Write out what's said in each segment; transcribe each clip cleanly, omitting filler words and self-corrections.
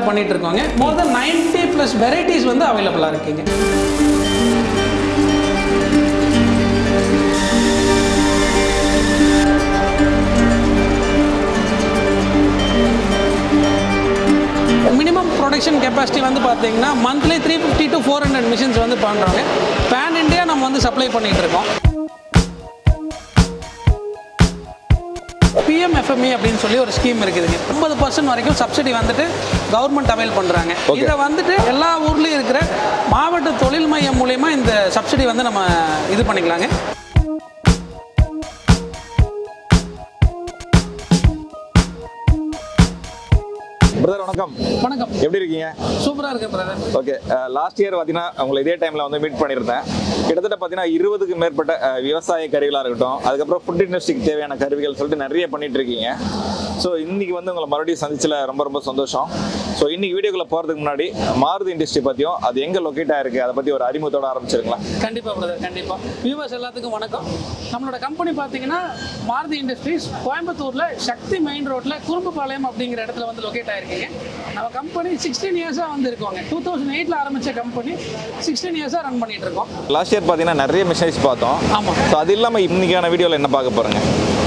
வந்து பண்ணிட்டு இருக்கோங்க. மோர் தென் 90+ வெரைட்டிஸ் வந்து அவைலபிளாக இருக்குங்க. மினிமம் ப்ரொடக்ஷன் கெப்பாசிட்டி வந்து பார்த்தீங்கன்னா மந்த்லி 350 to 400 மிஷின்ஸ் வந்து பண்ணுறாங்க. பேன் இண்டியா நம்ம வந்து சப்ளை பண்ணிகிட்டு இருக்கோம். PMFME அப்படின்னு சொல்லி ஒரு ஸ்கீம் இருக்குதுங்க. 50% வரைக்கும் சப்சிடி வந்துட்டு கவர்மெண்ட் அவைல் பண்ணுறாங்க. இதை வந்துட்டு எல்லா ஊர்லேயும் இருக்கிற மாவட்ட தொழில் மையம் மூலயமா இந்த சப்சிடி வந்து நம்ம இது பண்ணிக்கலாங்க. பிரதர் வணக்கம். வணக்கம். எப்படி இருக்கீங்க? சூப்பராக இருக்கேன் பிரதர். ஓகே, லாஸ்ட் இயர் பார்த்தீங்கன்னா உங்களை இதே டைமில் வந்து மீட் பண்ணியிருந்தேன். கிட்டத்தட்ட பார்த்தீங்கன்னா 20க்கு மேற்பட்ட விவசாய கருவிகளாக இருக்கட்டும், அதுக்கப்புறம் ஃபுட் இண்டஸ்ட்ரிக்கு தேவையான கருவிகள் சொல்லிட்டு நிறைய பண்ணிட்டு இருக்கீங்க. ஸோ இன்னைக்கு வந்து உங்களை மறுபடியும் சந்திச்சில் ரொம்ப ரொம்ப சந்தோஷம். ஸோ இன்னைக்கு வீடியோக்குள்ள போகிறதுக்கு முன்னாடி மாருதி இண்டஸ்ட்ரி பற்றியும் அது எங்கே லொக்கேட் ஆயிருக்கு அதை பற்றி ஒரு அறிமுகத்தோட ஆரம்பிச்சிருங்களா? கண்டிப்பாக பிரதர், கண்டிப்பாக. வியூவர்ஸ் எல்லாத்துக்கும் வணக்கம். நம்மளோட கம்பெனி பார்த்தீங்கன்னா மாருதி இண்டஸ்ட்ரீஸ் கோயம்புத்தூரில் சக்தி மெயின் ரோட்டில் குறும்புபாளையம் அப்படிங்கிற இடத்துல வந்து லொக்கேட் ஆயிருக்கீங்க. நம்ம கம்பெனி 16 இயர்ஸாக வந்து இருக்கோங்க. 2008 ஆரம்பித்த கம்பெனி 16 இயர்ஸாக ரன் பண்ணிட்டு இருக்கோம். லாஸ்ட் இயர் பார்த்தீங்கன்னா நிறைய மிஷினரிஸ் பார்த்தோம். ஆமாம். ஸோ அது இல்லாமல் இன்னைக்கான வீடியோவில் என்ன பார்க்க போகிறேங்க?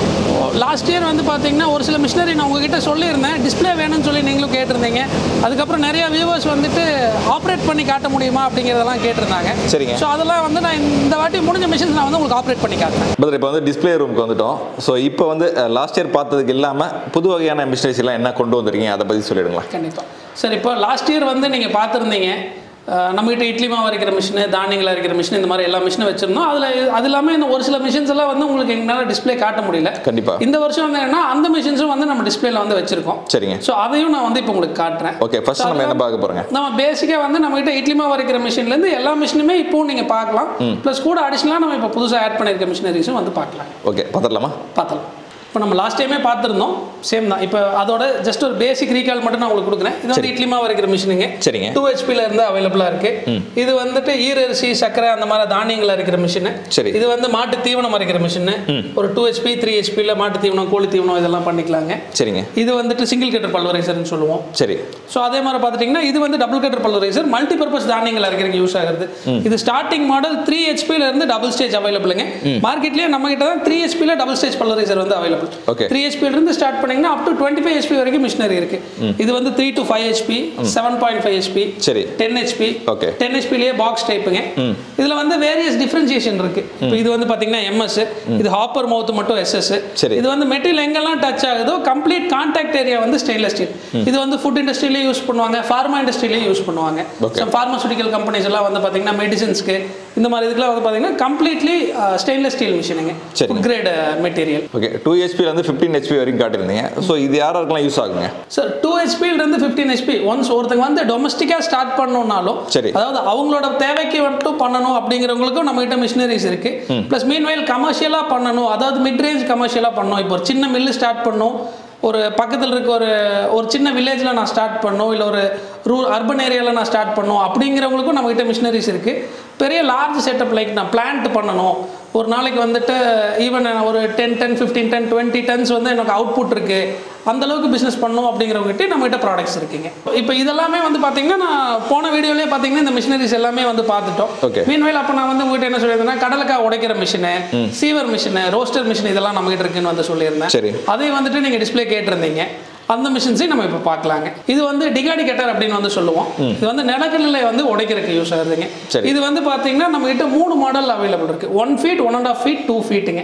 லாஸ்ட் இயர் வந்து பார்த்தீங்கன்னா ஒரு சில மிஷினரி நான் உங்ககிட்ட சொல்லியிருந்தேன், டிஸ்பிளே வேணும்னு சொல்லி நீங்களும் கேட்டிருந்தீங்க. அதுக்கப்புறம் நிறைய வியூவர்ஸ் வந்துட்டு ஆப்ரேட் பண்ணி காட்ட முடியுமா அப்படிங்கிறதெல்லாம் கேட்டிருந்தாங்க. சரிங்க. ஸோ அதெல்லாம் வந்து நான் இந்த வாட்டி முடிஞ்ச மிஷின்ஸ் நான் வந்து உங்களுக்கு ஆப்ரேட் பண்ணி காட்டுறேன். பட் இப்போ வந்து டிஸ்பிளே ரூமுக்கு வந்துட்டோம். ஸோ இப்போ வந்து லாஸ்ட் இயர் பார்த்ததுக்கு இல்லாமல் புது வகையான மிஷினரிஸ் எல்லாம் என்ன கொண்டு வந்திருக்கீங்க அதை பற்றி சொல்லிடுங்களா? கண்டிப்பாக சார். இப்போ லாஸ்ட் இயர் வந்து நீங்கள் பார்த்துருந்தீங்க, நம்மகிட்ட இட்லி மாவு அரைக்கிற மிஷினு, தானியங்கள் அரைக்கிற மிஷின், இந்த மாதிரி எல்லா மிஷினும் வச்சிருந்தோம். அது இல்லாமல் இந்த ஒரு சில மிஷின்ஸ் எல்லாம் வந்து உங்களுக்கு எங்களால் டிஸ்பிளே காட்ட முடியல. கண்டிப்பாக இந்த வருஷம் வந்து என்னன்னா அந்த மிஷின்ஸும் வந்து நம்ம டிஸ்பிளேல வந்து வச்சிருக்கோம். சரிங்க. ஸோ அதையும் நான் வந்து இப்போ உங்களுக்கு காட்டுறேன். ஓகே, ஃபர்ஸ்ட் நம்ம என்ன பார்க்க போறோங்க? நம்ம பேசிக்காக வந்து நம்மகிட்ட இட்லி மாவு அரைக்கிற மிஷின்லேருந்து எல்லா மிஷினுமே இப்போவும் நீங்கள் பார்க்கலாம். ப்ளஸ் கூட அடிஷனலாக நம்ம இப்போ புதுசாக ஆட் பண்ணியிருக்க மிஷினரிஸும் வந்து பார்க்கலாம். ஓகே, பார்த்துடலாமா? பார்த்துலாம். இப்போ நம்ம லாஸ்ட் டைமே பார்த்துருந்தோம், சேம் தான். இப்போ அதோட ஜஸ்ட் ஒரு பேசிக் ரீகால் மட்டும் நான் உங்களுக்கு கொடுக்குறேன். இது வந்து இட்லி மாவு அரைக்கிற மிஷினுங்க. சரிங்க. 2 HP இருந்து அவைலபிளாக இருக்கு. இது வந்துட்டு ஈரரிசி, சக்கரை அந்த மாதிரி தானியங்கள் அரைக்கிற மிஷின். சரி. இது வந்து மாட்டு தீவனம் அரைக்கிற மிஷின். ஒரு 2 HP 3 HP மாட்டு தீவனம், கோழி தீவனம் இதெல்லாம் பண்ணிக்கலாங்க. சரிங்க. இது வந்துட்டு சிங்கிள் கட்டர் பல்வரைசர்னு சொல்லுவோம். சரி. ஸோ அதே மாதிரி பார்த்துட்டிங்கன்னா இது வந்து double cutter pulverizer, multi purpose தானியங்கள் அரைக்கிறதுக்கு யூஸ் ஆகுது. இது ஸ்டார்டிங் மாடல் 3 HP இருந்து டபுள் ஸ்டேஜ் அவைலபிளுங்க. மார்க்கெட்லேயே நம்ம கிட்ட தான் 3 HP டபுள் ஸ்டேஜ் பல்வரைசர் வந்து அவைலபிள். ஓகே. 3 HP இருந்து ஸ்டார்ட் பண்ணீங்கன்னா அப் டு 25 HP வரைக்கும் மிஷினரி இருக்கு. இது வந்து 3 to 5 HP, 7.5 HP, சரி, 10 HP. ஓகே. 10 HP லயே பாக்ஸ் டைப்புங்க. இதுல வந்து வேரியஸ் டிஃபரன்ஷியேஷன் இருக்கு. இப்போ இது வந்து பாத்தீங்கன்னா MS, இது ஹாப்பர் மவுத் மட்டும் SS. இது வந்து மெட்டீரியல் எங்கெல்லாம் டச் ஆகுதோ கம்ப்ளீட் கான்டாக்ட் ஏரியா வந்து ஸ்டெயின்லெஸ் ஸ்டீல். இது வந்து ஃபுட் இண்டஸ்ட்ரியிலே யூஸ் பண்ணுவாங்க, ஃபார்மா இண்டஸ்ட்ரியிலே யூஸ் பண்ணுவாங்க. சம் ஃபார்மசூட்டிக்கல் கம்பெனிஸ் எல்லாம் வந்து பாத்தீங்கன்னா மெடிசின்ஸ்க்கு இந்த மாதிரி இதுக்கெல்லாம் வந்து பாத்தீங்கன்னா கம்ப்ளீட்லி ஸ்டெயின்லெஸ் ஸ்டீல் மிஷினுங்க, food grade material. Okay. 2 HP ல இருந்து 15 HP வரைக்கும் காட்டிருந்தீங்க. ஸோ இது யாருக்கெல்லாம் யூஸ் ஆகுங்க சார்? 2 HP இருந்து 15 HP ஒன்ஸ் ஒருத்தங்க வந்து டொமஸ்டிக்கா ஸ்டார்ட் பண்ணணும்னாலும், சரி, அதாவது அவங்களோட தேவைக்கு மட்டும் பண்ணணும் அப்படிங்கிறவங்களுக்கும் நம்ம கிட்ட மிஷினரிஸ் இருக்கு. பிளஸ் மீன்வைல் கமர்ஷியலா பண்ணணும், அதாவது மிட் ரேஞ்ச் கமர்ஷியலா பண்ணணும். இப்போ ஒரு சின்ன மில்லு ஸ்டார்ட் பண்ணணும், ஒரு பக்கத்தில் இருக்க ஒரு சின்ன வில்லேஜில் நான் ஸ்டார்ட் பண்ணணும், இல்லை ஒரு அர்பன் ஏரியாவில் நான் ஸ்டார்ட் பண்ணணும் அப்படிங்கிறவங்களுக்கும் நம்மகிட்ட மிஷினரிஸ் இருக்குது. பெரிய லார்ஜ் செட்டப் லைக் நான் பிளான்ட் பண்ணணும், ஒரு நாளைக்கு வந்துட்டு ஈவன் ஒரு 10 10 15 10 20 டன்ஸ் வந்து எனக்கு அவுட்புட் இருக்குது, அந்தளவுக்கு பிஸ்னஸ் பண்ணணும் அப்படிங்கிறவங்ககிட்ட நம்மகிட்ட ப்ராடக்ட்ஸ் இருக்குங்க. இப்போ இதெல்லாமே வந்து பார்த்தீங்கன்னா நான் போன வீடியோலேயே பார்த்தீங்கன்னா இந்த மிஷினரிஸ் எல்லாமே வந்து பார்த்துட்டோம். மீன்வைல் அப்போ நான் வந்து உங்கள்கிட்ட என்ன சொல்லியிருந்தேன்னா கடலைக்காய் உடைக்கிற மிஷினு, சீவர் மிஷினு, ரோஸ்டர் மிஷின் இதெல்லாம் நம்மகிட்ட இருக்குன்னு வந்து சொல்லியிருந்தேன். சரி. அதையும் வந்துட்டு நீங்கள் டிஸ்பிளே கேட்டிருந்தீங்க. அந்த மிஷின்ஸையும் நம்ம இப்போ பார்க்கலாங்க. இது வந்து டிகாடி கட்டர் அப்படின்னு வந்து சொல்லுவோம். இது வந்து நிலக்கடலை வந்து உடைக்கிறதுக்கு யூஸ் ஆகுதுங்க. இது வந்து பார்த்தீங்கன்னா நம்ம கிட்ட 3 மாடல் அவைலபிள் இருக்கு. 1 feet, 1.5 feet, 2 feetங்க.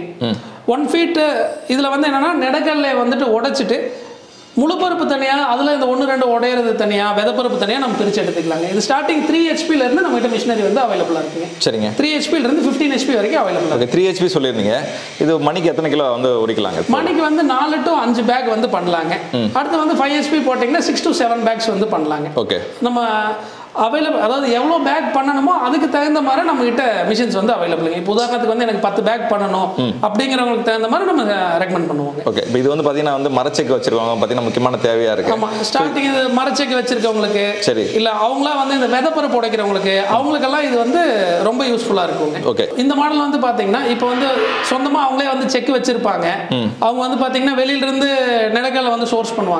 1 feet இதில் வந்து என்னன்னா நிலக்கடலை வந்துட்டு உடைச்சிட்டு முழுப்பருப்பு தனியாக, அதில் இந்த 1 2 உடையிறது தனியாக, விதப்பருப்பு தனியாக நம்ம பிரித்து எடுத்துக்கலாங்க. இது ஸ்டார்டிங் 3 HP இருந்து நம்ம கிட்ட மிஷினரி வந்து அவைலபிளாக இருக்குங்க. சரிங்க. 3 HP இருந்து 15 HP வரைக்கும் அவைலபிள் இருக்கு. 3 HP சொல்லியிருந்தீங்க. இது மணிக்கு எத்தனை கிலோ வந்து உடைக்கலாங்க? மணிக்கு வந்து 4 to 5 பேக் வந்து பண்ணலாங்க. அடுத்து வந்து 5 HP போட்டிங்கன்னா 6 to 7 பேக்ஸ் வந்து பண்ணலாங்க. ஓகே. நம்ம அவைலபிள், அதாவது எவ்வளோ பேக் பண்ணணுமோ அதுக்கு தகுந்த மாதிரி நம்ம கிட்ட மிஷின்ஸ் வந்து அவைலபிளுங்க. இப்போ உதாரணத்துக்கு வந்து எனக்கு 10 பேக் பண்ணணும் அப்படிங்கிறவங்களுக்கு தகுந்த மாதிரி நம்ம ரெக்கமெண்ட் பண்ணுவோங்க. ஓகே. இப்போ இது வந்து பார்த்தீங்கன்னா வந்து மரச்செக்கு வச்சிருக்கவங்க பார்த்தீங்கன்னா முக்கியமான தேவையாக இருக்கு. ஆமாம். ஸ்டார்டிங் இது மரச்செக்கு வச்சிருக்கவங்களுக்கு, சரி, இல்லை அவங்களா வந்து இந்த விதப்பருப்பு உடைக்கிறவங்களுக்கு, அவங்களுக்கெல்லாம் இது வந்து ரொம்ப யூஸ்ஃபுல்லாக இருக்குங்க. ஓகே. இந்த மாடல் வந்து பார்த்தீங்கன்னா இப்போ வந்து சொந்தமாக அவங்களே வந்து செக் வச்சிருப்பாங்க. அவங்க வந்து பார்த்தீங்கன்னா வெளியிலிருந்து நிலக்கடலை வந்து சோர்ஸ் பண்ணுவாங்க.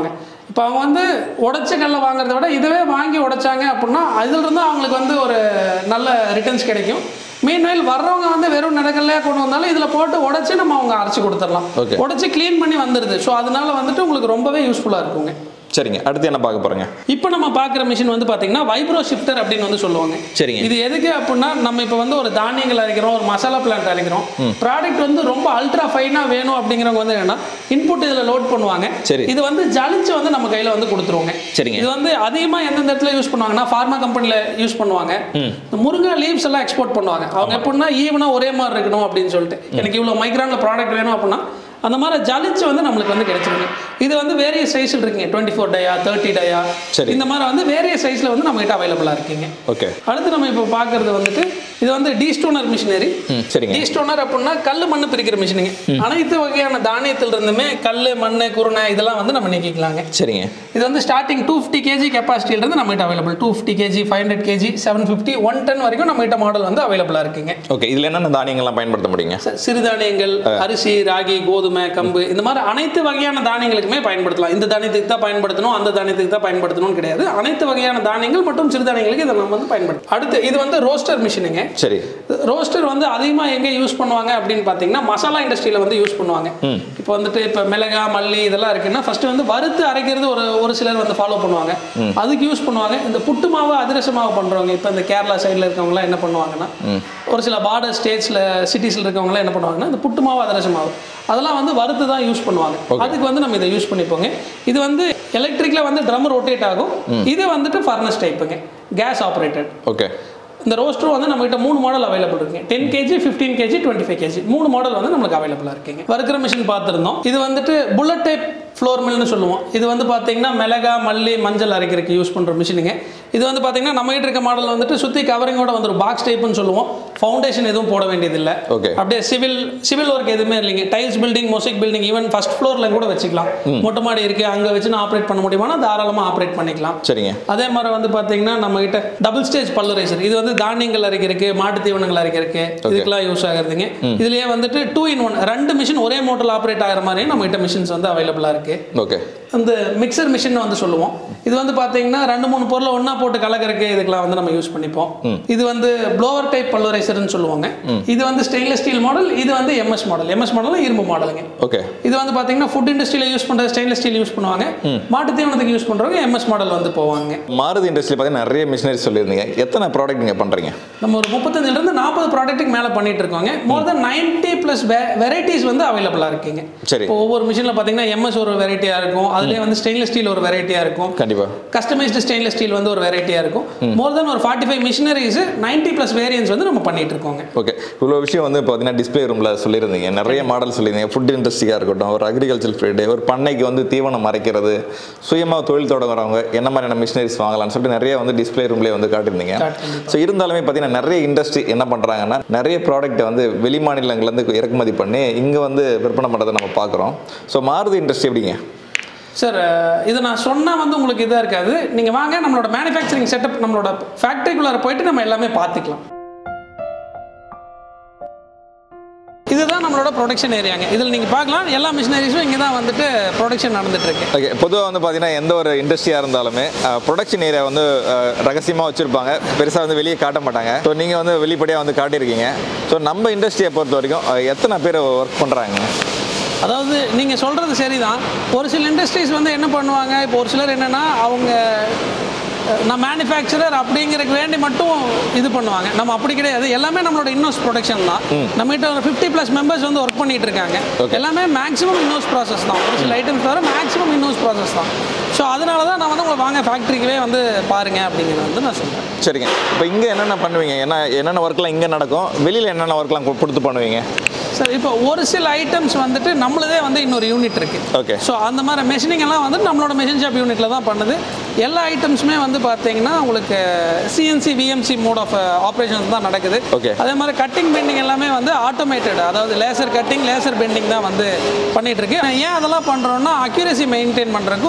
இப்போ அவங்க வந்து உடைச்ச கல்லை வாங்குறத விட இதுவே வாங்கி உடைச்சாங்க அப்படின்னா அதிலிருந்து அவங்களுக்கு வந்து ஒரு நல்ல ரிட்டர்ன்ஸ் கிடைக்கும். மீன்வெயில் வர்றவங்க வந்து வெறும் நிலக்கல்லையாக கொண்டு வந்தாலும் இதில் போட்டு உடச்சி நம்ம அவங்க அரைச்சி கொடுத்துடலாம். உடச்சி க்ளீன் பண்ணி வந்துடுது. ஸோ அதனால வந்துட்டு உங்களுக்கு ரொம்பவே யூஸ்ஃபுல்லாக இருக்குங்க. சரிங்க, அடுத்து என்ன பார்க்க போறீங்க? இப்போ நம்ம பார்க்குற மிஷின் வந்து பார்த்தீங்கன்னா வைப்ரோ ஷிஃப்டர் அப்படின்னு வந்து சொல்லுவாங்க. சரிங்க. இது எதுக்கு அப்படின்னா நம்ம இப்போ வந்து ஒரு தானியங்கள் அரைக்கிறோம், ஒரு மசாலா பிளான்ட் அரைக்கிறோம், ப்ராடக்ட் வந்து ரொம்ப அல்ட்ரா ஃபைனாக வேணும் அப்படிங்கிறவங்க வந்து என்னன்னா இன்புட் இதில் லோட் பண்ணுவாங்க. சரி. இது வந்து ஜலிச்சு வந்து நம்ம கையில் வந்து கொடுத்துருவாங்க. சரிங்க. இது வந்து அதிகமாக எந்தெந்த இடத்துல யூஸ் பண்ணுவாங்கன்னா ஃபார்மா கம்பெனியில் யூஸ் பண்ணுவாங்க. முருங்கை லீவ்ஸ் எல்லாம் எக்ஸ்போர்ட் பண்ணுவாங்க. அவங்க எப்படின்னா ஈவனாக ஒரே மாதிரி இருக்கணும் அப்படின்னு சொல்லிட்டு எனக்கு இவ்வளோ மைக்ரானில் ப்ராடக்ட் வேணும் அப்படின்னா அந்த மாதிரி ஜலிச்சு வந்து நம்மளுக்கு வந்து கிடைச்சிருக்கு. இது வந்து வேரிய சைஸில் இருக்குங்க. 24 டயா, 30 டயா, இந்த மாதிரி வந்து வேரிய சைஸில் வந்து நம்ம கிட்ட அவைலபிளாக இருக்குங்க. ஓகே. அடுத்து நம்ம இப்போ பார்க்கறது வந்துட்டு இது வந்து டீஸ்டோனர் மிஷினரி. சரிங்க. டீஸ்டோனர் அப்படின்னா கல் மண் பிரிக்கிற மிஷினுங்க. அனைத்து வகையான தானியத்தில் இருந்துமே கல், மண், குருணை இதெல்லாம் வந்து நம்ம நீக்கிக்கலாங்க. சரிங்க. இது வந்து ஸ்டார்டிங் 250 kg கெப்பாசிட்டியிலிருந்து நம்ம கிட்ட அவைலபிள். 250 kg, 500 kg, 750, 110 வரைக்கும் நம்ம கிட்ட மாடல் வந்து அவைலபிளாக இருக்குங்க. ஓகே. இதில் என்னென்ன தானியங்கள்லாம் பயன்படுத்த முடியுங்க? சிறுதானியங்கள், அரிசி, ராகி, கோதுமை, கம்பு இந்த மாதிரி அனைத்து வகையான தானியங்களுக்குமே பயன்படுத்தலாம். இந்த தானியத்துக்கு தான் பயன்படுத்தணும், அந்த தானியத்துக்கு தான் பயன்படுத்தணும் கிடையாது. அனைத்து வகையான தானியங்கள் மற்றும் சிறுதானியங்களுக்கு இதை நம்ம வந்து பயன்படுத்தலாம். அடுத்து இது வந்து ரோஸ்டர் மிஷினுங்க. சரி. ரோஸ்டர் வந்து அதிகமாக எங்கே யூஸ் பண்ணுவாங்க அப்படின்னு பார்த்தீங்கன்னா மசாலா இண்டஸ்ட்ரியில் வந்து யூஸ் பண்ணுவாங்க. இப்போ வந்துட்டு இப்போ மிளகா, மல்லி இதெல்லாம் இருக்குன்னா ஃபர்ஸ்ட் வந்து வறுத்து அரைக்கிறது ஒரு சிலர் வந்து ஃபாலோ பண்ணுவாங்க. அதுக்கு யூஸ் பண்ணுவாங்க. இந்த புட்டு மாவு, அதிரச மாவு பண்ணுறவங்க இப்போ இந்த கேரளா சைடில் இருக்கவங்களாம் என்ன பண்ணுவாங்கன்னா ஒரு சில பார்டர் ஸ்டேட்ஸில், சிட்டிஸில் இருக்கவங்களாம் என்ன பண்ணுவாங்கன்னா இந்த புட்டு மாவு, அதிரச மாவு அதெல்லாம் வந்து வறுத்து தான் யூஸ் பண்ணுவாங்க. அதுக்கு வந்து நம்ம இதை யூஸ் பண்ணிப்போங்க. இது வந்து எலக்ட்ரிக்கில் வந்து ட்ரம் ரொட்டேட் ஆகும். இது வந்துட்டு ஃபர்னஸ் டைப்புங்க, கேஸ் ஆப்ரேட்டட். ஓகே. இந்த ரோஸ்டர் வந்து நம்மகிட்ட 3 மாடல் அவைலபிள் இருக்குங்க. 10 kg, 15 kg, 25 kg 3 மாடல் வந்து நமக்கு அவைலபிளாக இருக்குங்க. வறுக்கிற மிஷின் பார்த்துருந்தோம். இது வந்துட்டு புல்லட் டைப் ஃப்ளோர் மில்னு சொல்லுவோம். இது வந்து பார்த்தீங்கன்னா மிளகா, மல்லி, மஞ்சள் அரைக்கிறதுக்கு யூஸ் பண்ணுற மிஷினுங்க. இது வந்து பார்த்தீங்கன்னா நம்ம கிட்ட இருக்க மாடல் வந்துட்டு சுற்றி கவரிங்கோட வந்துடும். பாக்ஸ் டைப்னு சொல்லுவோம். ஃபவுண்டேஷன் எதுவும் போட வேண்டியதில்லை. ஓகே. அப்படியே சிவில் ஒர்க் எதுவுமே இல்லைங்க. Tiles building, mosaic building, even first ஃப்ளோரில் கூட வச்சுக்கலாம். மொட்டை மாடி இருக்குது, அங்கே வச்சு நான் ஆப்ரேட் பண்ண முடியுமானா தாராளமாக ஆப்ரேட் பண்ணிக்கலாம். சரிங்க. அதே மாதிரி வந்து பார்த்தீங்கன்னா நம்ம கிட்ட டபுள் ஸ்டேஜ் பல்வரைசர். இது வந்து தானியங்கள் அரைக்கிறதுக்கு, மாட்டு தீவனங்கள் அரைக்கிறதுக்கு இதுக்கெல்லாம் யூஸ் ஆகுதுங்க. இதுலேயே வந்துட்டு 2 in 1 2 மிஷின் ஒரே மோட்டரில் ஆப்ரேட் ஆகிற மாதிரி நம்ம கிட்ட மிஷின்ஸ் வந்து அவைலபிளாக இருக்கு. ஓகே. அந்த மிக்சர் மிஷின் வந்து சொல்லுவோம். இது வந்து பார்த்தீங்கன்னா 2-3 பொருளை ஒன்றா போட்டு கலக்கிறதுக்கு இதுக்கெல்லாம் வந்து நம்ம யூஸ் பண்ணிப்போம். இது வந்து ப்ளோவர் டைப் பல்வரைசர்னு சொல்லுவாங்க. இது வந்து ஸ்டெயின்லெஸ் ஸ்டீல் மாடல். இது வந்து எம்எஸ் மாடல். எம்எஸ் மாடல் இரும்பு மாடலுங்க. ஓகே. இது வந்து பார்த்தீங்கன்னா ஃபுட் இண்டஸ்ட்ரியில் யூஸ் பண்ணுற ஸ்டெயின்லெஸ் ஸ்டீல் யூஸ் பண்ணுவாங்க. மாட்டு தீவனத்துக்கு யூஸ் பண்ணுறவங்க எம்எஸ் மாடல் வந்து போவாங்க. மாருதி இண்டஸ்ட்ரியில் பார்த்தீங்கன்னா நிறைய மிஷினரி சொல்லியிருந்தீங்க. எத்தனை ப்ராடக்ட் நீங்கள் பண்ணுறீங்க? நம்ம ஒரு 35 to 40 ப்ராடக்ட்டுக்கு மேலே பண்ணிட்டு இருக்கோங்க. மோர் தென் 90+ வெரைட்டிஸ் வந்து அவைலபிளாக இருக்குங்க. சரி. இப்போ ஒவ்வொரு மிஷினில் பார்த்தீங்கன்னா எம்எஸ் ஒரு வெரைட்டியாக இருக்கும். அதுலேயே வந்து ஸ்டெயின்லெஸ் ஸ்டீல் ஒரு வெரைட்டியாக இருக்கும். கண்டிப்பாக. கஸ்டமைஸ்டு ஸ்டெயின்லெஸ் ஸ்டீல் வந்து ஒரு வெரைட்டியாக இருக்கும். மோர் தென் ஒரு 45 மிஷினரிஸ் 90+ வேரியன்ஸ் வந்து நம்ம பண்ணிட்டு இருக்கோங்க. ஓகே. இவ்வளோ விஷயம் வந்து பார்த்தீங்கன்னா டிஸ்பிளே ரூமில் சொல்லியிருந்தீங்க. நிறைய மாடல் சொல்லியிருந்தீங்க. ஃபுட் இண்டஸ்ட்ரியாக இருக்கட்டும், ஒரு அக்ரிகல்ச்சர் ஃபீல்டு, ஒரு பண்ணைக்கு வந்து தீவனம் மறைக்கிறது, சுயமாக தொழில் தொடங்குறவங்க என்ன மாதிரியான மிஷினரிஸ் வாங்கலாம்னு சொல்லிட்டு நிறைய வந்து டிஸ்பிளே ரூம்லேயே வந்து காட்டியிருந்தீங்க. ஸோ இருந்தாலுமே பார்த்தீங்கன்னா நிறைய இண்டஸ்ட்ரி என்ன பண்ணுறாங்கன்னா நிறைய ப்ராடக்ட்டை வந்து வெளி மாநிலங்கள்லேருந்து இறக்குமதி பண்ணி இங்கே வந்து விற்பனை பண்ணுறதை நம்ம பார்க்குறோம். ஸோ மாருதி இண்டஸ்ட்ரி எப்படிங்க சார்? இது நான் சொன்னால் வந்து உங்களுக்கு இதாக இருக்காது. நீங்கள் வாங்க, நம்மளோட மேனுஃபேக்சரிங் செட்டப், நம்மளோட ஃபேக்ட்ரிக்குள்ளார போயிட்டு நம்ம எல்லாமே பார்த்துக்கலாம். இதுதான் நம்மளோட ப்ரொடக்ஷன் ஏரியாங்க. இதில் நீங்கள் பார்க்கலாம் எல்லா மிஷினரிஸும் இங்கே தான் வந்துட்டு ப்ரொடக்ஷன் நடந்துட்டுருக்கு. ஓகே. பொதுவாக வந்து பார்த்தீங்கன்னா எந்த ஒரு இண்டஸ்ட்ரியாக இருந்தாலுமே ப்ரொடக்ஷன் ஏரியா வந்து ரகசியமாக வச்சுருப்பாங்க. பெருசாக வந்து வெளியே காட்ட மாட்டாங்க. ஸோ நீங்கள் வந்து வெளிப்படையாக வந்து காட்டியிருக்கீங்க. ஸோ நம்ம இண்டஸ்ட்ரியை பொறுத்த வரைக்கும் எத்தனை பேர் ஒர்க் பண்ணுறாங்க? அதாவது நீங்கள் சொல்கிறது சரிதான். ஒரு சில இண்டஸ்ட்ரீஸ் வந்து என்ன பண்ணுவாங்க, இப்போ ஒரு சிலர் என்னென்னா அவங்க நான் மேனுஃபேக்சரர் அப்படிங்கிறதுக்கு வேண்டி மட்டும் இது பண்ணுவாங்க. நம்ம அப்படி கிடையாது. எல்லாமே நம்மளோட இன்னோஸ் ப்ரொடக்ஷன் தான். நம்மகிட்ட ஒரு 50+ மெம்பர்ஸ் வந்து ஒர்க் பண்ணிட்டு இருக்காங்க. எல்லாமே மேக்ஸிமம் இன்னோஸ் ப்ராசஸ் தான். ஒரு சில ஐட்டம்ஸ் தவிர மேக்ஸிமம் இன்னோஸ் ப்ராசஸ் தான். ஸோ அதனால தான் நான் வந்து உங்களை வாங்க ஃபேக்ட்ரிக்கவே வந்து பாருங்க அப்படிங்கிறது வந்து நான் சொல்கிறேன். சரிங்க. இப்போ இங்கே என்னென்ன பண்ணுவீங்க? என்னென்ன ஒர்க்லாம் இங்கே நடக்கும், வெளியில் என்னென்ன ஒர்க்லாம் கொடுத்து பண்ணுவீங்க? சார் இப்போ ஒரு சில ஐட்டம்ஸ் வந்துட்டு நம்மளதே வந்து இன்னொரு யூனிட் இருக்குது. ஓகே. ஸோ அந்த மாதிரி மெஷினிங் எல்லாம் வந்து நம்மளோட மெஷின் ஷாப் யூனிட்டில் தான் பண்ணுது. எல்லா ஐட்டம்ஸுமே வந்து பார்த்தீங்கன்னா உங்களுக்கு CNC, VMC mode of operations தான் நடக்குது. ஓகே. அதே மாதிரி கட்டிங் பெண்டிங் எல்லாமே வந்து ஆட்டோமேட்டட், அதாவது லேசர் கட்டிங், லேசர் பெண்டிங் தான் வந்து பண்ணிகிட்டு இருக்கு. ஏன் அதெல்லாம் பண்ணுறோன்னா அக்யூரசி மெயின்டைன் பண்ணுறதுக்கும்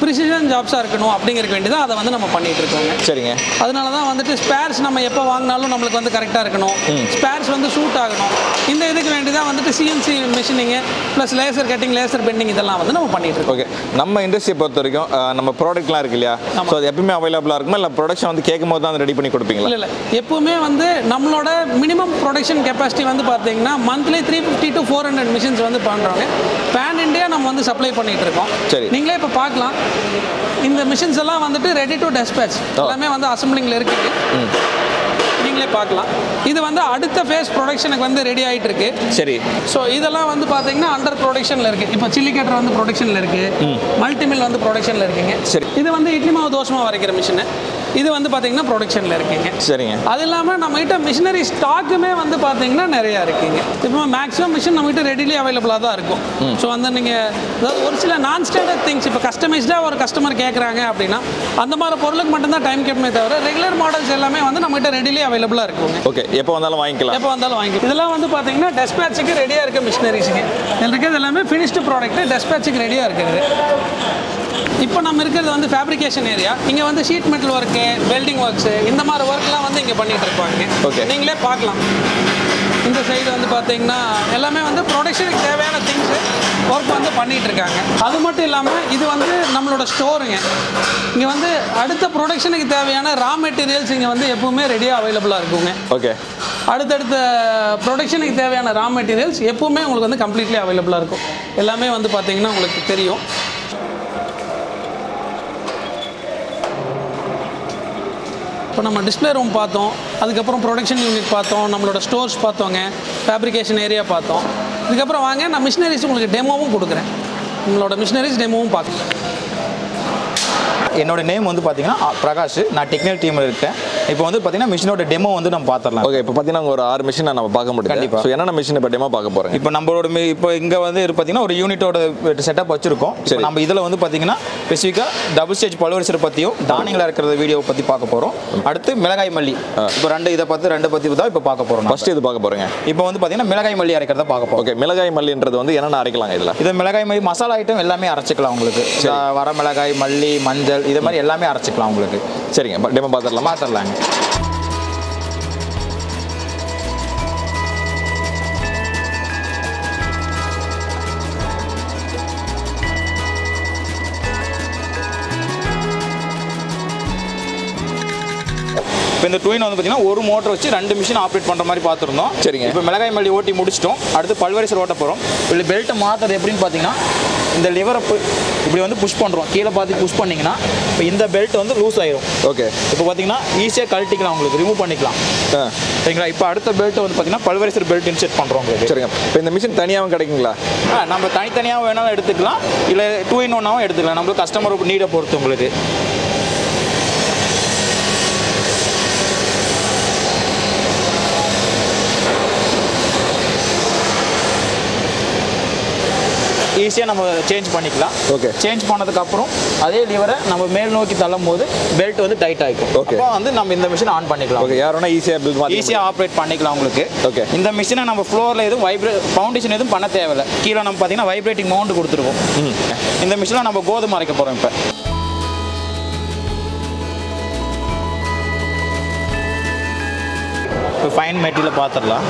ப்ரிசிஷன் ஜாப்ஸாக இருக்கணும் அப்படிங்கிறக்கு வேண்டி தான் அதை வந்து நம்ம பண்ணிட்டு இருக்கோங்க. சரிங்க. அதனால தான் வந்துட்டு ஸ்பேர்ஸ் நம்ம எப்போ வாங்கினாலும் நம்மளுக்கு வந்து கரெக்டாக இருக்கணும், ஸ்பேர்ஸ் வந்து சூட் ஆகணும். இந்த இதுக்கு வேண்டி தான் வந்துட்டு CNC machining plus laser cutting, laser bending இதெல்லாம் வந்து நம்ம பண்ணிட்டு இருக்கோம். ஓகே, நம்ம இண்டஸ்ட்ரியை பொறுத்த வரைக்கும் நம்ம ப்ராடக்ட்லாம் இருக்கு இல்லையா, ஸோ அது எப்பவுமே அவைலபிளாக இருக்குமா இல்லை ப்ரொடக்ஷன் வந்து கேட்கும் போது தான் ரெடி பண்ணி கொடுப்பீங்களா? இல்லை எப்பவுமே வந்து நம்மளோட மினிமம் ப்ரொடக்ஷன் கெப்பாசிட்டி வந்து பார்த்தீங்கன்னா மந்த்லி 350 to 400 மிஷின்ஸ் வந்து பண்ணுறாங்க. பேன் இண்டியா நம்ம வந்து சப்ளை பண்ணிட்டு இருக்கோம். சரி, நீங்களே இப்போ பார்க்கலாம், இந்த மிஷின்ஸ் எல்லாம் வந்துட்டு ரெடி டு டெஸ்பேட்ச் எல்லாமே வந்து அசம்பிளிங்கில் இருக்குது. நீங்களே பார்க்கலாம், இது வந்து அடுத்த ஃபேஸ் ப்ரொடக்ஷனுக்கு வந்து ரெடி ஆகிட்டு இருக்கு. சரி. ஸோ இதெல்லாம் வந்து பார்த்தீங்கன்னா அண்டர் ப்ரொடக்ஷனில் இருக்குது. இப்போ சில்லி கட்டர் வந்து ப்ரொடக்ஷனில் இருக்குது, மல்டிமில் வந்து ப்ரொடக்ஷனில் இருக்குங்க. சரி. இது வந்து இட்லி மாவு தோசை மாவு வரைக்கிற மிஷினு, இது வந்து பார்த்தீங்கன்னா ப்ரொடக்ஷனில் இருக்குங்க. சரிங்க. அது இல்லாமல் நம்மகிட்ட மிஷினரி ஸ்டாக்குமே வந்து பார்த்தீங்கன்னா நிறையா இருக்குங்க. இப்போ மேக்ஸிமம் மிஷின் நம்மகிட்ட ரெடிலி அவைலபிளாக தான் இருக்கும். ஸோ வந்து நீங்கள் அதாவது ஒரு சில நான் ஸ்டாண்டர்ட் திங்ஸ் இப்போ கஸ்டமைஸ்டாக ஒரு கஸ்டமர் கேட்குறாங்க அப்படின்னா அந்த மாதிரி பொருளுக்கு மட்டும்தான் டைம் கேட்பமே தவிர ரெகுலர் மாடல்ஸ் எல்லாமே வந்து நம்மகிட்ட ரெடிலி அவைலபிளாக இருக்குங்க. ஓகே, எப்போ வந்தாலும் வாங்கிக்கலாம். எப்போ வந்தாலும் வாங்கிக்கலாம். இதெல்லாம் வந்து பார்த்தீங்கன்னா டெஸ்பேட்சுக்கு ரெடியாக இருக்க மிஷினரிஸுங்க. இதில் இருக்கிறது எல்லாமே ஃபினிஷ்டு ப்ராடக்ட் டெஸ்பேட்சுக்கு ரெடியாக இருக்கிறது. இப்போ நம்ம இருக்கிறது வந்து ஃபேப்ரிகேஷன் ஏரியா. இங்கே வந்து sheet metal work, welding works இந்த மாதிரி ஒர்க்லாம் வந்து இங்கே பண்ணிகிட்டு இருப்பாங்க. ஓகே, நீங்களே பார்க்கலாம். இந்த சைடு வந்து பார்த்தீங்கன்னா எல்லாமே வந்து ப்ரொடக்ஷனுக்கு தேவையான திங்ஸு ஒர்க் வந்து பண்ணிகிட்டு இருக்காங்க. அது மட்டும் இல்லாமல் இது வந்து நம்மளோட ஸ்டோருங்க. இங்கே வந்து அடுத்த ப்ரொடக்ஷனுக்கு தேவையான ரா மெட்டீரியல்ஸ் இங்கே வந்து எப்பவுமே ரெடியாக அவைலபிளாக இருக்குங்க. ஓகே, அடுத்தடுத்த ப்ரொடக்ஷனுக்கு தேவையான ரா மெட்டீரியல்ஸ் எப்பவுமே உங்களுக்கு வந்து கம்ப்ளீட்லி அவைலபிளாக இருக்கும். எல்லாமே வந்து பார்த்தீங்கன்னா உங்களுக்கு தெரியும். இப்போ நம்ம டிஸ்பிளே ரூம் பார்த்தோம், அதுக்கப்புறம் ப்ரொடக்ஷன் யூனிட் பார்த்தோம், நம்மளோட ஸ்டோர்ஸ் பார்த்தோங்க, ஃபேப்ரிகேஷன் ஏரியா பார்த்தோம். இதுக்கப்புறம் வாங்க நான் மிஷினரிஸ் உங்களுக்கு டெமோவும் கொடுக்குறேன். உங்களோட மிஷினரிஸ் டெமோவும் பார்க்கலாம். என்னோட நேம் வந்து பார்த்தீங்கன்னா பிரகாஷ், நான் டெக்னிக்கல் டீமில் இருக்கேன். இப்போ வந்து பார்த்தீங்கன்னா மிஷினோட டெமோ வந்து நம்ம பார்த்துடலாம். ஓகே, இப்போ பார்த்தீங்கன்னா ஒரு 6 மிஷினை நம்ம பார்க்க முடியும். கண்டிப்பாக. ஸோ என்னென்ன மிஷின் இப்போ டெமோ பார்க்க போகிறோம்? இப்போ நம்மளோட இப்போ இங்கே வந்து பார்த்தீங்கன்னா ஒரு யூனிட்டோட செட்டப் வச்சிருக்கோம். சரி, நம்ம இதில் வந்து பார்த்தீங்கன்னா ஸ்பெசிஃபிக்காக டபுள் ஸ்டேஜ் பல்வரிசரை பற்றியும் தானியங்களா இருக்கிற வீடியோவை பற்றி பார்க்க போகிறோம். அடுத்து மிளகாய் மல்லி, இப்போ ரெண்டு பற்றி தான் இப்போ பார்க்க போகிறோம். ஃபர்ஸ்ட் இது பார்க்க போகிறேங்க. இப்போ வந்து பார்த்தீங்கன்னா மிளகாய் மல்லி அரைக்கிறத பார்க்க போகிறோம். ஓகே, மிளகாய் மல்லின்றது வந்து என்னென்ன அரைக்கலாங்க இதில்? இது மிளகாய் மல்லி மசாலா ஐட்டம் எல்லாமே அரைச்சிக்கலாம் உங்களுக்கு. வர மிளகாய், மல்லி, மஞ்சள் இது மாதிரி எல்லாமே அரைச்சிக்கலாம் உங்களுக்கு. சரிங்க, டெமோ பார்த்துடலாங்க. இப்போ இந்த டூயின் வந்து பார்த்தீங்கன்னா ஒரு மோட்டர் வச்சு 2 மிஷின் ஆப்ரேட் பண்ணுற மாதிரி பார்த்துருந்தோம். சரிங்க. இப்போ மிளகாய் மல்லி ஓட்டி முடிச்சிட்டோம். அடுத்து பல்வரிசர் ஓட்ட போகிறோம். இல்லை பெல்ட்டை மாற்றுறது எப்படின்னு பார்த்தீங்கன்னா இந்த லிவரை இப்படி வந்து புஷ் பண்ணுறோம். கீழே பார்த்து புஷ் பண்ணிங்கன்னா இப்போ இந்த பெல்ட் வந்து லூஸ் ஆயிரும். ஓகே, இப்போ பார்த்தீங்கன்னா ஈஸியாக கழட்டிக்கலாம், உங்களுக்கு ரிமூவ் பண்ணிக்கலாம். சரிங்களா? இப்போ அடுத்த பெல்ட் வந்து பார்த்தீங்கன்னா பல்வரிசர் பெல்ட் இன்செர்ட் பண்ணுறோம் உங்களுக்கு. சரிங்க. இப்போ இந்த மிஷின் தனியாகவும் கிடைக்குங்களா? நம்ம தனித்தனியாக வேணாலும் எடுத்துக்கலாம், இல்லை 2 in 1 எடுத்துக்கலாம். நம்மளுக்கு கஸ்டமர் நீடை பொறுத்து உங்களுக்கு. ஈஸியாக நம்ம சேஞ்ச் பண்ணிக்கலாம். ஓகே, சேஞ்ச் பண்ணதுக்கப்புறம் அதே லிவரை நம்ம மேல் நோக்கி தள்ளும் போது பெல்ட் வந்து டைட் ஆகிக்கும். ஓகே, அப்போ வந்து நம்ம இந்த மிஷினை ஆன் பண்ணிக்கலாம். ஓகே, யார் வேணா ஈஸியாக ஆப்ரேட் பண்ணிக்கலாம் உங்களுக்கு. ஓகே, இந்த மிஷினை நம்ம ஃப்ளோரில் எதுவும் ஃபவுண்டேஷன் எதுவும் பண்ண தேவையில்லை. கீழே நம்ம பார்த்தீங்கன்னா வைப்ரேட்டிங் மவுண்ட் கொடுத்துருவோம். இந்த மிஷினில் நம்ம கோதுமை அரைக்க போகிறோம். இப்போ ஃபைன் மெட்டீரியல் பார்த்துடலாம்.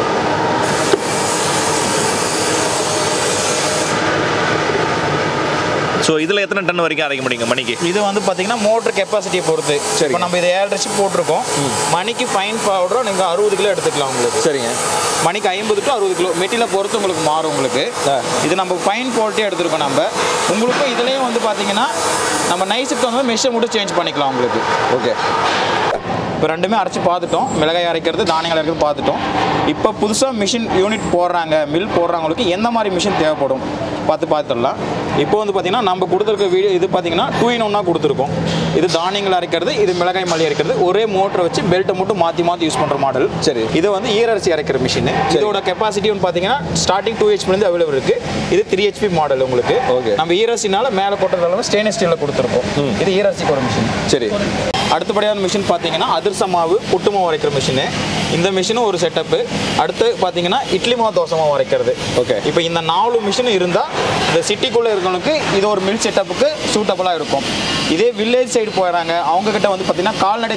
ஸோ இதில் எத்தனை டன் வரைக்கும் அரைக்க முடியுங்க மணிக்கு? இது வந்து பார்த்தீங்கன்னா மோட்டர் கெப்பாசிட்டியை பொறுத்து. சரி, இப்போ நம்ம இதை 7 ஷிப் போட்டிருக்கோம். மணிக்கு ஃபைன் பவுடரும் நீங்கள் 60 கிலோ எடுத்துக்கலாம் உங்களுக்கு. சரிங்க. மணிக்கு 50 to 60 கிலோ மெட்டீரியலை பொறுத்து உங்களுக்கு மாறும் உங்களுக்கு. இது நம்ம ஃபைன் குவாலிட்டியாக எடுத்துருக்கோம். நம்ம உங்களுக்கும் இதுலேயும் வந்து பார்த்தீங்கன்னா நம்ம நைஸுக்கு வந்து மெஷை மட்டும் சேஞ்ச் பண்ணிக்கலாம் உங்களுக்கு. ஓகே, இப்போ ரெண்டுமே அரைச்சி பார்த்துட்டோம். மிளகாய் அரைக்கிறது, தானியங்கள் அரைக்கிறது பார்த்துட்டோம். இப்போ புதுசாக மிஷின் யூனிட் போடுறாங்க, மில் போடுறவங்களுக்கு எந்த மாதிரி மிஷின் தேவைப்படும் பார்த்துடலாம். இப்போ வந்து பார்த்தீங்கன்னா நம்ம கொடுத்துருக்க வீடியோ இது பார்த்தீங்கன்னா 2 in 1 கொடுத்துருக்கோம். இது தானியங்கள் அரைக்கிறது, இது மிளகாய் மல்லி அரைக்கிறது. ஒரே மோட்டரை வச்சு பெல்ட்டை மட்டும் மாற்றி யூஸ் பண்ணுற மாடல். சரி, இது வந்து ஈரரிசி அரைக்கிற மிஷின். இதோட கெப்பாசிட்டி வந்து பார்த்தீங்கன்னா ஸ்டார்டிங் 2 HP அவைலபிள் இருக்குது. இது 3 HP மாடல் உங்களுக்கு. ஓகே, நம்ம ஈரரிசினால மேலே போட்டதால ஸ்டெயின்லெஸ் ஸ்டீலில் கொடுத்துருக்கோம். இது ஈரரிசிக்கு ஒரு மிஷின். சரி, அடுத்தபடியான மிஷின் பார்த்தீங்கன்னா அதிரச மாவு, புட்டு மாவு அரைக்கிற மிஷின். இந்த மிஷினும் ஒரு செட்டப்பு. அடுத்து பார்த்தீங்கன்னா இட்லி மாவு தோசை மாவு அரைக்கிறது. ஓகே. இப்போ இந்த 4 மிஷின் இருந்தால் இந்த சிட்டிக்குள்ளே இருக்கவங்களுக்கு இது ஒரு மில் செட்டப்புக்கு சூட்டபுளாக இருக்கும். இதே வில்லேஜ் சைடு போயிடறாங்க, அவங்கக்கிட்ட வந்து பார்த்தீங்கன்னா கால்நடை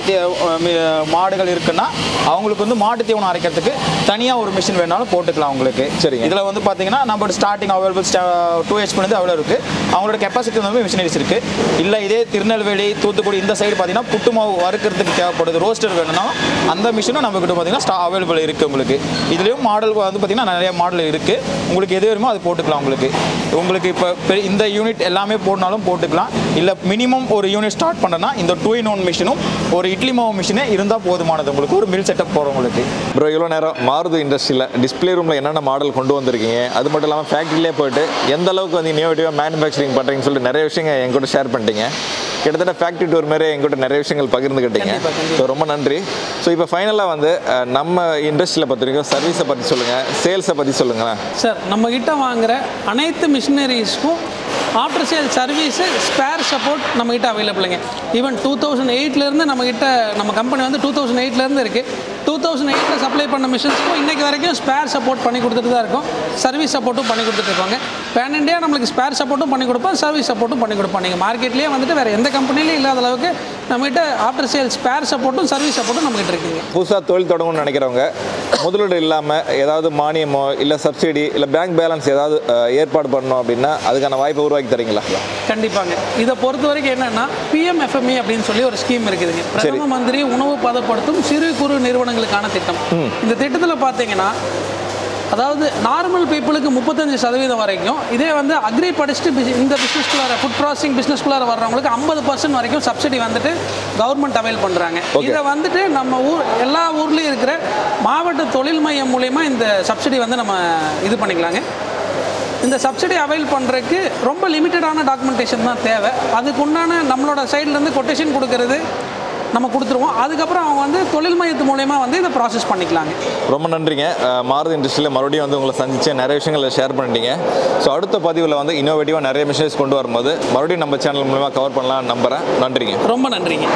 மாடுகள் இருக்குன்னா அவங்களுக்கு வந்து மாட்டு தீவனம் அரைக்கிறதுக்கு தனியாக ஒரு மிஷின் வேணாலும் போட்டுக்கலாம் அவங்களுக்கு. சரி. இதில் வந்து பார்த்தீங்கன்னா நம்ம ஸ்டார்டிங் அவைலபிள் 2 HP வந்து அவ்வளோ இருக்குது. அவங்களோட கெப்பாசிட்டி வந்து மிஷினரிஸ் இருக்குது. இல்லை இதே திருநெல்வேலி தூத்துக்குடி இந்த சைடு பார்த்தீங்கன்னா புட்டு மாவு வறுக்கிறதுக்கு தேவைப்படுது, ரோஸ்டர் வேணும்னா அந்த மிஷினும் நம்மக்கிட்ட பார்த்தீங்கன்னா அவைலபிள் இருக்குது உங்களுக்கு. இதுலேயும் மாடல் வந்து பார்த்தீங்கன்னா நிறைய மாடல் இருக்குது. உங்களுக்கு எது வேணுமோ அது போட்டுக்கலாம் உங்களுக்கு இப்போ இந்த யூனிட் எல்லாமே போடனாலும் போட்டுக்கலாம். இல்லை மினிமம் ஒரு யூனிட் ஸ்டார்ட் பண்ணனா இந்த 2-in-1 மிஷினும் ஒரு இட்லி மாவு மிஷினே இருந்தால் போதுமானது உங்களுக்கு ஒரு மில் செட்டப் போகிறவங்களுக்கு. ப்ரோ இவ்வளோ நேரம் மாருதி இண்டஸ்ட்ரியில் டிஸ்பிளே ரூமில் என்னென்ன மாடல் கொண்டு வந்திருக்கீங்க, அது மட்டும் இல்லாமல் ஃபேக்ட்ரியிலே போயிட்டு எந்த அளவுக்கு வந்து இன்னோவேட்டிவாக மேனுஃபேக்சரிங் பண்ணுறீங்கன்னு சொல்லிட்டு நிறைய விஷயங்கள் எங்கூட ஷேர் பண்ணிட்டீங்க. கிட்டத்தட்ட ஃபேக்ட்ரி டூர் மாதிரி எங்கூட நிறைய விஷயங்கள் பகிர்ந்துக்கிட்டீங்க. ஸோ ரொம்ப நன்றி. ஸோ இப்போ ஃபைனலாக வந்து நம்ம இண்டஸ்ட்ரியில் பற்றி வரைக்கும் சர்வீஸை பற்றி சொல்லுங்கள், சேல்ஸை பற்றி சொல்லுங்களேன். சார் நம்மக்கிட்ட வாங்குகிற அனைத்து மிஷினரிஸ்க்கும் after sale service spare support நம்மக்கிட்ட அவைலபிளுங்க. ஈவன் 2008லேருந்து நம்மக்கிட்ட நம்ம கம்பெனி வந்து 2008லேருந்து இருக்குது. 2008 சப்ளை பண்ண மிஷின்ஸ்க்கும் இன்றைக்கி வரைக்கும் ஸ்பேர் சப்போர்ட் பண்ணி கொடுத்துட்டு தான் இருக்கும். சர்வீஸ் சப்போர்ட்டும் பண்ணி கொடுத்துட்ருப்பாங்க. பேன் இண்டியா நம்மளுக்கு ஸ்பேர் சப்போர்ட்டும் பண்ணி கொடுப்போம், சர்வீஸ் சப்போர்ட்டும் பண்ணி கொடுப்போம். நீங்கள் மார்க்கெட்லேயே வந்துட்டு வேறு எந்த கம்பெனிலையும் இல்லாத அளவுக்கு நம்மகிட்ட ஆஃப்டர் சேல் ஸ்பேர் சப்போர்ட்டும் சர்வீஸ் சப்போர்ட்டும் நம்மகிட்ட இருக்குங்க. புதுசாக தொழில் தொடங்கணும்னு நினைக்கிறவங்க முதலீடு இல்லாமல் ஏதாவது மானியமோ இல்லை சப்சிடி இல்லை பேங்க் பேலன்ஸ் ஏதாவது ஏற்பாடு பண்ணணும் அப்படின்னா அதுக்கான வாய்ப்பை உருவாக்கி தரீங்களா? கண்டிப்பாங்க. இதை பொறுத்த வரைக்கும் என்னென்னா PMFME அப்படின்னு சொல்லி ஒரு ஸ்கீம் இருக்குதுங்க. பிரதம மந்திரி உணவு பதப்படுத்தும் சிறு குறு நிறுவனங்களுக்கான திட்டம். இந்த திட்டத்தில் பார்த்தீங்கன்னா அதாவது நார்மல் பீப்புளுக்கு 35% வரைக்கும், இதே வந்து அக்ரி படிச்சுட்டு இந்த பிஸ்னஸ்குள்ளார ஃபுட் ப்ராசஸிங் பிஸ்னஸ்குள்ளார வர்றவங்களுக்கு 50% வரைக்கும் சப்சிடி வந்துட்டு கவர்மெண்ட் அவைல் பண்ணுறாங்க. இதை வந்துட்டு நம்ம எல்லா ஊர்லேயும் இருக்கிற மாவட்ட தொழில் மையம் மூலயமா இந்த சப்சிடி வந்து நம்ம இது பண்ணிக்கலாங்க. இந்த சப்சிடி அவைல் பண்ணுறதுக்கு ரொம்ப லிமிட்டடான டாக்குமெண்டேஷன் தான் தேவை. அதுக்கு உண்டான நம்மளோட சைட்லேருந்து கொட்டேஷன் கொடுக்கறது நம்ம கொடுத்துருவோம். அதுக்கப்புறம் அவங்க வந்து தொழில் மையத்து மூலயமா வந்து இதை ப்ராசஸ் பண்ணிக்கலாங்க. ரொம்ப நன்றிங்க. மாருதி இண்டஸ்ட்ரியில் மறுபடியும் வந்து உங்களை சந்திச்சு நிறைய விஷயங்களை ஷேர் பண்ணிட்டீங்க. ஸோ அடுத்த பதிவில் வந்து இன்னோவேட்டிவாக நிறைய மிஷின்ஸ் கொண்டு வரும்போது மறுபடியும் நம்ம சேனல் மூலமாக கவர் பண்ணலாம்னு நம்புகிறேன். நன்றிங்க. ரொம்ப நன்றிங்க.